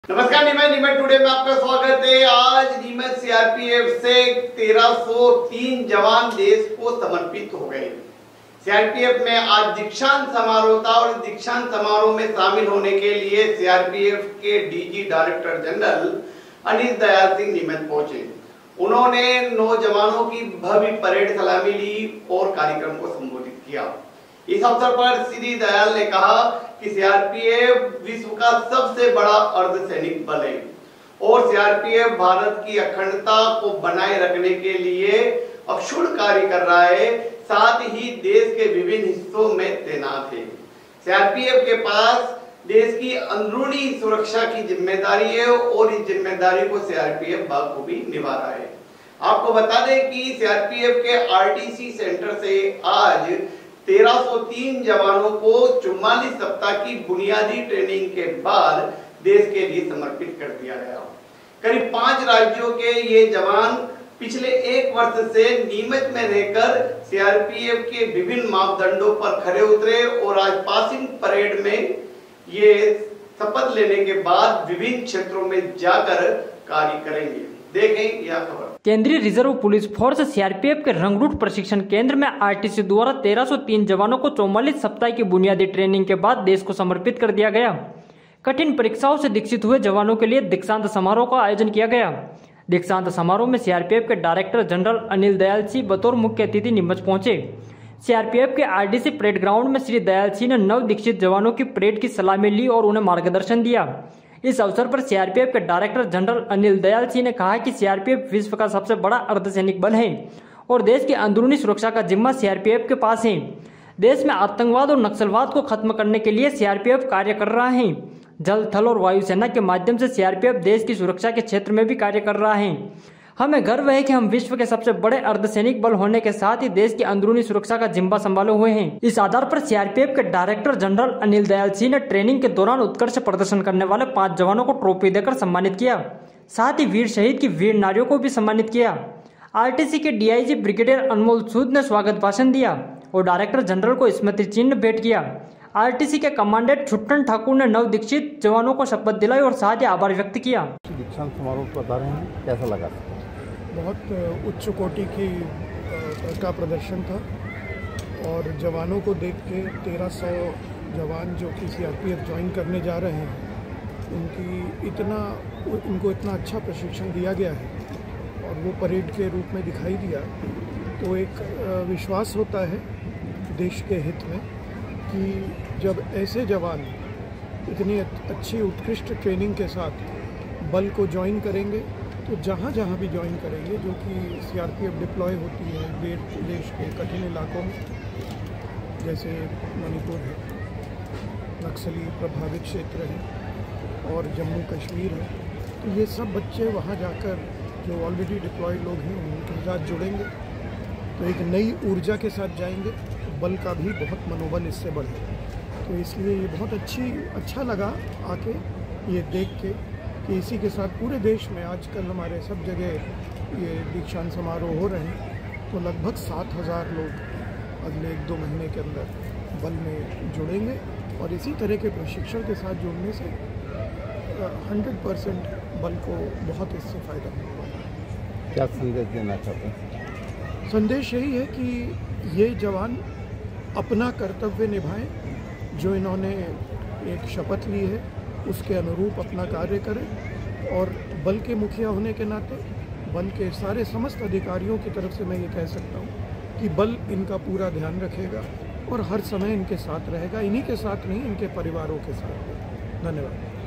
नमस्कार नीमच टुडे में आपका स्वागत है। आज नीमच सीआरपीएफ से 1303 जवान देश को समर्पित हो गए। सीआरपीएफ में आज दीक्षांत समारोह था और दीक्षांत समारोह में शामिल होने के लिए सीआरपीएफ के DG director general Anil Dayal Singh Neemuch पहुंचे। उन्होंने नौजवानों की भव्य परेड सलामी ली और कार्यक्रम को संबोधित किया। इस अवसर पर श्री दयाल ने कहा कि सीआरपीएफ विश्व का सबसे बड़ा अर्धसैनिक बल है और सीआरपीएफ भारत की अखंडता को बनाए रखने के लिए अक्षुण्ण कार्य कर रहा है, साथ ही देश के विभिन्न हिस्सों में तैनात है। सीआरपीएफ के पास देश की अंदरूनी सुरक्षा की जिम्मेदारी है और इस जिम्मेदारी को सीआरपीएफ बखूबी निभा रहा है। आपको बता दें कि सीआरपीएफ के आरटीसी सेंटर से आज 1303 जवानों को 44 सप्ताह की बुनियादी ट्रेनिंग के बाद देश के लिए समर्पित कर दिया गया। करीब 5 राज्यों के ये जवान पिछले 1 वर्ष से नीमच में रहकर सीआरपीएफ के विभिन्न मापदंडों पर खरे उतरे और आज पासिंग परेड में ये शपथ लेने के बाद विभिन्न क्षेत्रों में जाकर कार्य करेंगे। देखें यह खबर। केंद्रीय रिजर्व पुलिस फोर्स सीआरपीएफ के रंगरूट प्रशिक्षण केंद्र में आरटीसी द्वारा 1303 जवानों को 44 सप्ताह की बुनियादी ट्रेनिंग के बाद देश को समर्पित कर दिया गया। कठिन परीक्षाओं से दीक्षित हुए जवानों के लिए दीक्षांत समारोह का आयोजन किया गया। दीक्षांत समारोह में सीआरपीएफ के डायरेक्टर जनरल अनिल दयाल सिंह बतौर मुख्य अतिथि नीमच पहुंचे। सीआरपीएफ के आरडीसी परेड ग्राउंड में श्री दयाल सिंह ने नव दीक्षित जवानों की परेड की सलामी ली और उन्हें मार्गदर्शन दिया। इस अवसर पर सीआरपीएफ के डायरेक्टर जनरल अनिल दयाल सिंह ने कहा कि सीआरपीएफ विश्व का सबसे बड़ा अर्धसैनिक बल है और देश की अंदरूनी सुरक्षा का जिम्मा सीआरपीएफ के पास है। देश में आतंकवाद और नक्सलवाद को खत्म करने के लिए सीआरपीएफ कार्य कर रहा है। जल, थल और वायुसेना के माध्यम से सीआरपीएफ देश की सुरक्षा के क्षेत्र में भी कार्य कर रहा है। हमें गर्व है कि हम विश्व के सबसे बड़े अर्धसैनिक बल होने के साथ ही देश की अंदरूनी सुरक्षा का जिम्मा संभाले हुए हैं। इस आधार पर सीआरपीएफ के डायरेक्टर जनरल अनिल दयाल सिंह ने ट्रेनिंग के दौरान उत्कृष्ट प्रदर्शन करने वाले 5 जवानों को ट्रॉफी देकर सम्मानित किया। साथ ही वीर शहीद की वीर नारियों को भी सम्मानित किया। आरटीसी के डीआईजी ब्रिगेडियर अनमोल सूद ने स्वागत भाषण दिया और डायरेक्टर जनरल को स्मृति चिन्ह भेंट किया। आरटीसी के कमांडेंट छुट्टन ठाकुर ने नव दीक्षित जवानों को शपथ दिलाई और साथ ही आभार व्यक्त किया। दीक्षांत समारोह बता रहे हैं, कैसा लगा? बहुत उच्च कोटि का प्रदर्शन था और जवानों को देख के 1300 जवान जो कि सीआरपीएफ ज्वाइन करने जा रहे हैं इनको इतना अच्छा प्रशिक्षण दिया गया है और वो परेड के रूप में दिखाई दिया, तो एक विश्वास होता है देश के हित में कि जब ऐसे जवान इतनी अच्छी उत्कृष्ट ट्रेनिंग के साथ बल को ज्वाइन करेंगे तो जहाँ जहाँ भी ज्वाइन करेंगे, जो कि सीआरपीएफ डिप्लॉय होती है देश के कठिन इलाकों में जैसे मणिपुर है, नक्सली प्रभावित क्षेत्र है और जम्मू कश्मीर है, तो ये सब बच्चे वहाँ जाकर जो ऑलरेडी डिप्लॉयड लोग हैं उनके साथ जुड़ेंगे तो एक नई ऊर्जा के साथ जाएंगे। बल का भी बहुत मनोबल इससे बढ़े, तो इसलिए ये बहुत अच्छा लगा आके ये देख के कि इसी के साथ पूरे देश में आजकल हमारे सब जगह ये दीक्षांत समारोह हो रहे हैं, तो लगभग 7000 लोग अगले 1-2 महीने के अंदर बल में जुड़ेंगे और इसी तरह के प्रशिक्षण के साथ जुड़ने से 100% बल को बहुत इससे फ़ायदा होगा। क्या संदेश देना चाहते हैं? संदेश यही है कि ये जवान अपना कर्तव्य निभाएं, जो इन्होंने एक शपथ ली है उसके अनुरूप अपना कार्य करें और बल के मुखिया होने के नाते बल के सारे समस्त अधिकारियों की तरफ से मैं ये कह सकता हूँ कि बल इनका पूरा ध्यान रखेगा और हर समय इनके साथ रहेगा। इन्हीं के साथ नहीं, इनके परिवारों के साथ। धन्यवाद।